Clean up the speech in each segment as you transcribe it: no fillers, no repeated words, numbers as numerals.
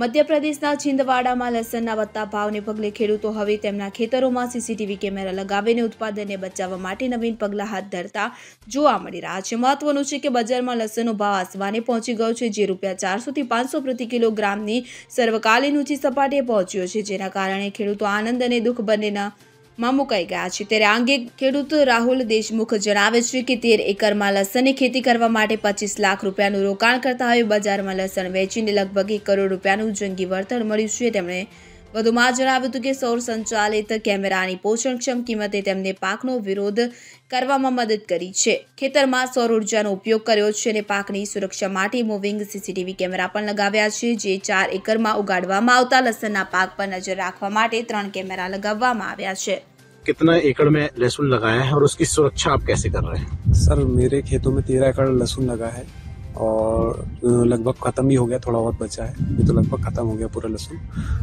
મધ્યપ્રદેશના છિંદવાડામાં લસણના વધતા ભાવને પગલે ખેડૂતો હવે તેમના ખેતરોમાં સીસીટીવી કેમેરા લગાવીને ઉત્પાદનને બચાવવા માટે નવીન પગલાં હાથ ધરતા જોવા મળી રહ્યા છે। મહત્વનું છે કે બજારમાં લસણનો ભાવ આસમાને પહોંચી ગયો છે, જે ₹400 થી 500 પ્રતિ કિલોગ્રામની સર્વકાલીન ઊંચી સપાટીએ પહોંચ્યો છે, જેના કારણે ખેડૂતો આનંદ અને દુઃખ બંનેના માં મુકાઈ ગયા છે। ત્યારે આ અંગે ખેડૂત રાહુલ દેશમુખ જણાવે છે કે 13 એકરમાં લસણની ખેતી કરવા માટે 25 લાખ રૂપિયાનું રોકાણ કરતા હવે બજારમાં લસણ વેચીને લગભગ 1 કરોડ રૂપિયાનું જંગી વળતર મળ્યું છે। તેમણે વધુમાં જણાવ્યું હતું કે સૌર સંચાલિત કેમેરાની પોષણક્ષમ કિંમતે તેમને પાકનો વિરોધ કરવામાં મદદ કરી છે। ખેતરમાં સૌર ઉર્જાનો ઉપયોગ કર્યો છે અને પાકની સુરક્ષા માટે મૂવિંગ સીસીટીવી કેમેરા પણ લગાવ્યા છે, જે 4 એકરમાં ઉગાડવામાં આવતા લસણના પાક પર નજર રાખવા માટે 3 કેમેરા लगावामा આવ્યા છે। कितना एकड़ में लहसुन लगाया है और उसकी सुरक्षा आप कैसे कर रहे हैं? सर मेरे खेतों में 13 एकड़ लहसुन लगा है और लगभग खत्म ही हो गया, थोड़ा बहुत बचा है। ये तो लगभग खत्म हो गया पूरा लहसुन,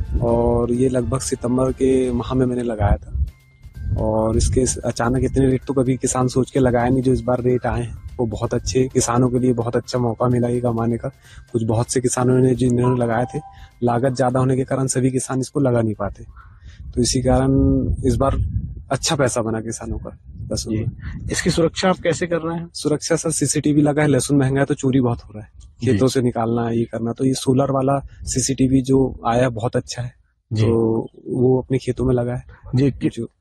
और ये लगभग सितंबर के माह में मैंने लगाया था। और इसके अचानक इतने रेट तो कभी किसान सोच के लगाया नहीं। जो इस बार रेट आए हैं वो बहुत अच्छे, किसानों के लिए बहुत अच्छा मौका मिला ये कमाने का। कुछ बहुत से किसानों ने जिन्होंने लगाए थे, लागत ज्यादा होने के कारण सभी किसान इसको लगा नहीं पाते, तो इसी कारण इस बार अच्छा पैसा बना किसानों का लहसुन में। इसकी सुरक्षा आप कैसे कर रहे हैं? सुरक्षा सर सीसीटीवी लगा है। लहसुन महंगा है तो चोरी बहुत हो रहा है, खेतों से निकालना है, ये करना। तो ये सोलर वाला सीसीटीवी जो आया बहुत अच्छा है, तो वो अपने खेतों में लगा है जी।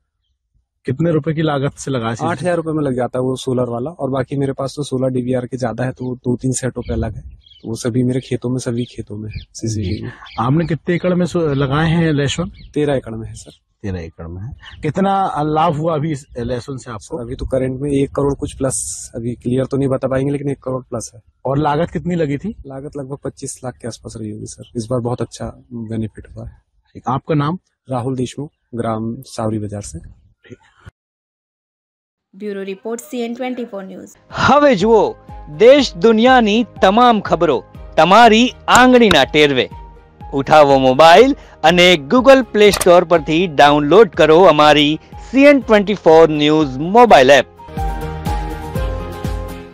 कितने रुपए की लागत से लगा? 8,000 रुपए में लग जाता है वो सोलर वाला। और बाकी मेरे पास तो 16 DVR के ज्यादा है, तो वो 2-3 सेट रुपए अलग है। तो वो सभी मेरे खेतों में, सभी खेतों में सीसीटीवी। आपने कितने एकड़ में लगाए हैं लहसुन? 13 एकड़ में है सर। 13 एकड़ में है। कितना लाभ हुआ अभी इस लहसुन से आपको? अभी तो करंट में 1 करोड़ कुछ प्लस, अभी क्लियर तो नहीं बता पाएंगे, लेकिन 1 करोड़ प्लस है। और लागत कितनी लगी थी? लागत लगभग 25 लाख के आसपास रही होगी सर। इस बार बहुत अच्छा बेनिफिट हुआ है। आपका नाम? राहुल देशमुख, ग्राम सावरी बाजार से। Bureau report CN24 news. હવે જુઓ દેશ દુનિયાની તમામ ખબરો તમારી આંગળીના ટેરવે। ઉઠાવો મોબાઈલ અને ગૂગલ પ્લે સ્ટોર પરથી ડાઉનલોડ કરો અમારી CN24 ન્યૂઝ મોબાઈલ એપ।